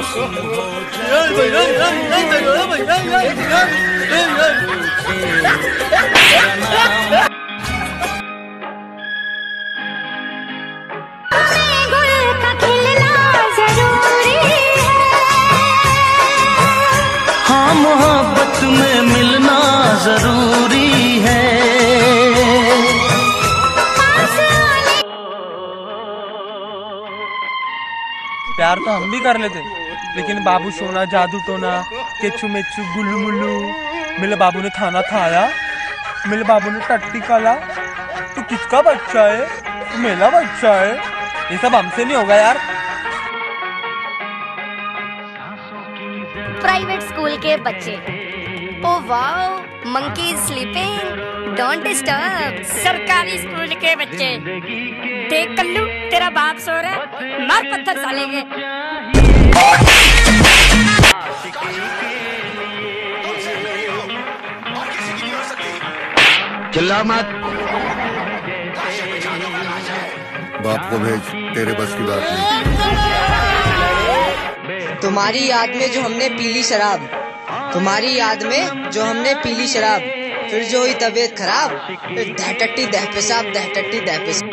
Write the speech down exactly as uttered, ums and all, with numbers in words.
हाँ, मोहब्बत में मिलना जरूरी है। प्यार तो हम भी कर लेते, लेकिन बाबू सोना जादू टोना केचू मेचू गुल्लू मुल्लू, मेरे बाबू ने खाना खाया, मेरे बाबू ने टट्टी काला। तू किसका बच्चा है? तू मेरा बच्चा है। ये सब हमसे नहीं होगा यार। प्राइवेट स्कूल के बच्चे, oh wow, monkey sleeping, don't disturb. सरकारी स्कूल के बच्चे, देख कल्लू तेरा बाप सो रहा है, मार पत्थर साले के। चिल्ला मत। बाप को भेज, तेरे बस की बात नहीं। तुम्हारी याद में जो हमने पीली शराब, तुम्हारी याद में जो हमने पीली शराब, फिर जो हुई तबीयत खराब, फिर दह टट्टी दह पेशाब, दह टट्टी दह पेशाब।